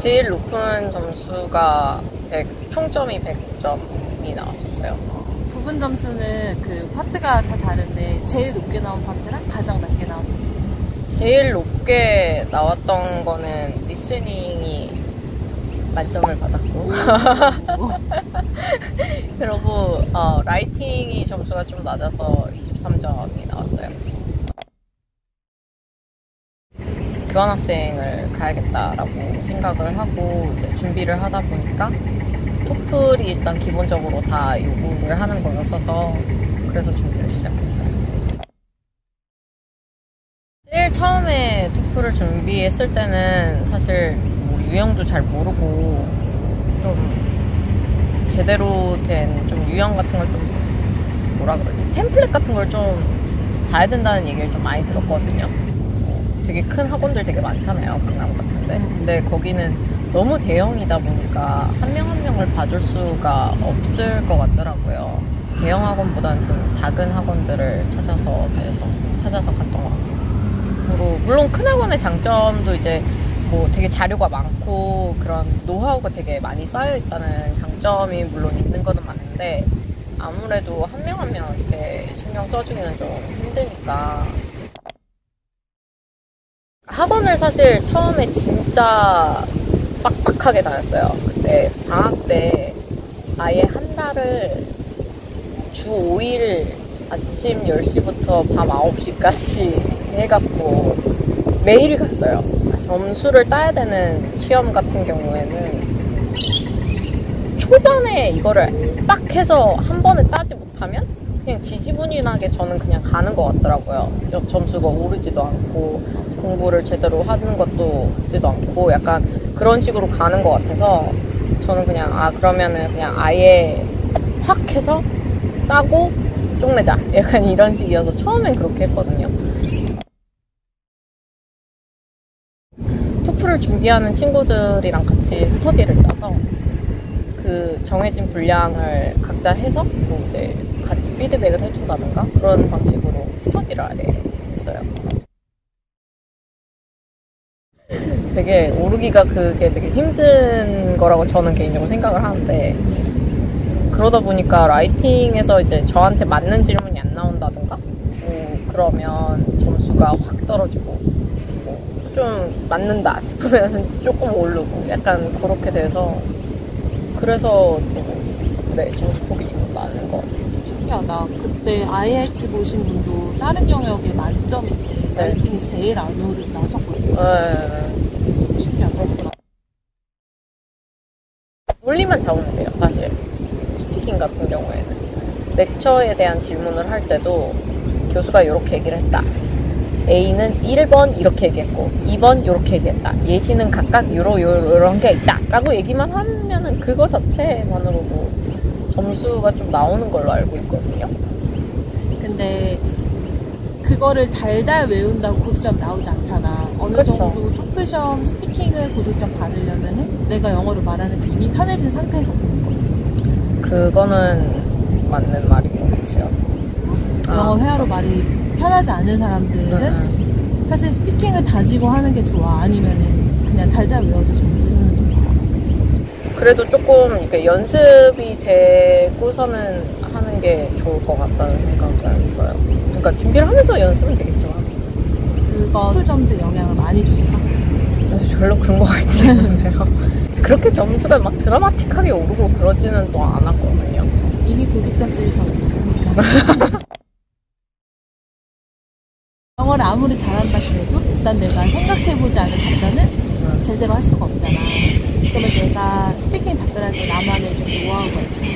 제일 높은 점수가 총점이 100점이 나왔었어요. 부분 점수는 그 파트가 다 다른데 제일 높게 나온 파트랑 가장 낮게 나온 파트. 제일 높게 나왔던 거는 리스닝이 만점을 받았고 그리고 라이팅이 점수가 좀 낮아서 23점이 나왔어요. 교환학생을 가야겠다라고 생각을 하고 이제 준비를 하다 보니까 토플이 일단 기본적으로 다 요구를 하는 거였어서 그래서 준비를 시작했어요. 제일 처음에 토플을 준비했을 때는 사실 뭐 유형도 잘 모르고 좀 제대로 된 좀 유형 같은 걸 좀 뭐라 그러지? 템플릿 같은 걸 좀 봐야 된다는 얘기를 좀 많이 들었거든요. 되게 큰 학원들 되게 많잖아요, 강남 같은데. 근데 거기는 너무 대형이다 보니까 한 명 한 명을 봐줄 수가 없을 것 같더라고요. 대형 학원보다는 좀 작은 학원들을 찾아서 갔던 것 같아요. 그리고 물론 큰 학원의 장점도 이제 뭐 되게 자료가 많고 그런 노하우가 되게 많이 쌓여 있다는 장점이 물론 있는 거는 맞는데 아무래도 한 명 한 명한테 신경 써주기는 좀 힘드니까. 학원을 사실 처음에 진짜 빡빡하게 다녔어요. 그때 방학 때 아예 한 달을 주 5일 아침 10시부터 밤 9시까지 해갖고 매일 갔어요. 점수를 따야 되는 시험 같은 경우에는 초반에 이거를 빡 해서 한 번에 따지 못하면 그냥 지지분인하게 저는 그냥 가는 것 같더라고요. 점수가 오르지도 않고 공부를 제대로 하는 것도 같지도 않고 약간 그런 식으로 가는 것 같아서 저는 그냥 그러면은 그냥 아예 확 해서 따고 쪽내자 약간 이런 식이어서 처음엔 그렇게 했거든요. 토플을 준비하는 친구들이랑 같이 스터디를 짜서 그 정해진 분량을 각자 해서 뭐 이제 같이 피드백을 해준다든가 그런 방식으로 스터디를 아예 했어요. 되게 오르기가 그게 되게 힘든 거라고 저는 개인적으로 생각을 하는데 그러다 보니까 라이팅에서 이제 저한테 맞는 질문이 안 나온다든가 뭐 그러면 점수가 확 떨어지고 좀 맞는다 싶으면 조금 오르고 약간 그렇게 돼서 그래서 점수 폭이 좀 많은 것 같아요. 신기하다. 그때 IH 보신 분도 다른 영역에 만점인데 라이팅이 제일 안 오르나셨거든요. 신기하다. 논리만 잡으면 돼요, 사실. 스피킹 같은 경우에는. 렉처에 대한 질문을 할 때도 교수가 이렇게 얘기를 했다. A는 1번 이렇게 얘기했고 2번 이렇게 얘기했다. 예시는 각각 요런 게 있다. 라고 얘기만 하면은 그거 자체만으로도 점수가 좀 나오는 걸로 알고 있거든요. 근데 그거를 달달 외운다고 고득점 나오지 않잖아. 어느 그쵸. 정도 토플 시험 스피킹을 고득점 받으려면은 내가 영어를 말하는 게 이미 편해진 상태에서 보는 거지. 그거는 맞는 말인 것 같아요. 영어 회화로 말이 편하지 않은 사람들은 사실 스피킹을 다지고 하는 게 좋아? 아니면은 그냥 달달 외워도 점수는 좀 좋아? 그래도 조금 이렇게 연습이 되고서는 하는 게 좋을 것 같다는 생각은 들어요. 그러니까 준비를 하면서 연습은 되겠지만 그건 토플 점수에 영향을 많이 줬어? 별로 그런 것 같지 않아요. 그렇게 점수가 막 드라마틱하게 오르고 그러지는 또 않았거든요. 이미 고득점들이 더 있었으니까. 영어를 아무리 잘한다 그래도 일단 내가 생각해보지 않은 답변은 제대로 할 수가 없잖아. 그러면 내가 스피킹 답변할 때 나만의 좀 노하우가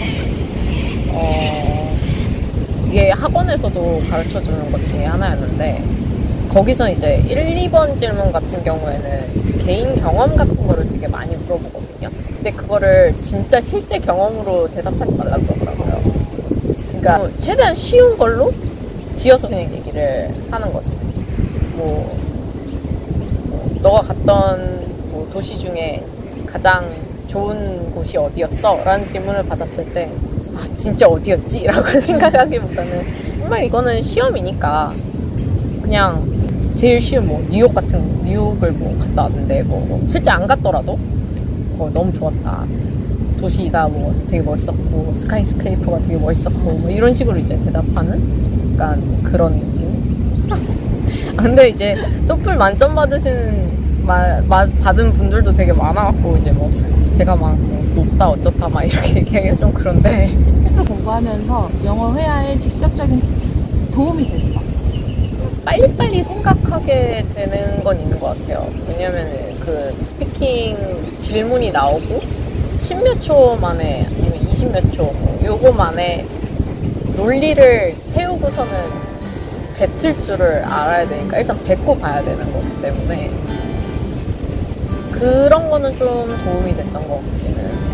있었어? 이게 학원에서도 가르쳐주는 것 중에 하나였는데 거기서 이제 1, 2번 질문 같은 경우에는 개인 경험 같은 거를 되게 많이 물어보거든요. 근데 그거를 진짜 실제 경험으로 대답하지 말라고 그러더라고요. 그러니까 최대한 쉬운 걸로 지어서 그냥 얘기를 하는 거죠. 너가 갔던 도시 중에 가장 좋은 곳이 어디였어? 라는 질문을 받았을 때 진짜 어디였지? 라고 생각하기보다는 정말 이거는 시험이니까 그냥 제일 쉬운 뉴욕을 갔다 왔는데 실제 안 갔더라도 너무 좋았다. 도시가 뭐 되게 멋있었고 스카이스크레이퍼가 되게 멋있었고 뭐 이런 식으로 이제 대답하는 약간 그런 느낌. 근데 이제 토플 만점 받은 분들도 되게 많아갖고 이제 뭐 제가 막 높다 어쩌다 막 이렇게 얘기하기가 좀 그런데 공부하면서 영어 회화에 직접적인 도움이 됐어. 빨리빨리 생각하게 되는 건 있는 것 같아요. 왜냐면 그 스피킹 질문이 나오고 10몇 초 만에 아니면 20몇 초 요거 만에 논리를 세우고서는 뱉을 줄을 알아야 되니까 일단 뱉고 봐야 되는 거기 때문에 그런 거는 좀 도움이 됐던 것 같기는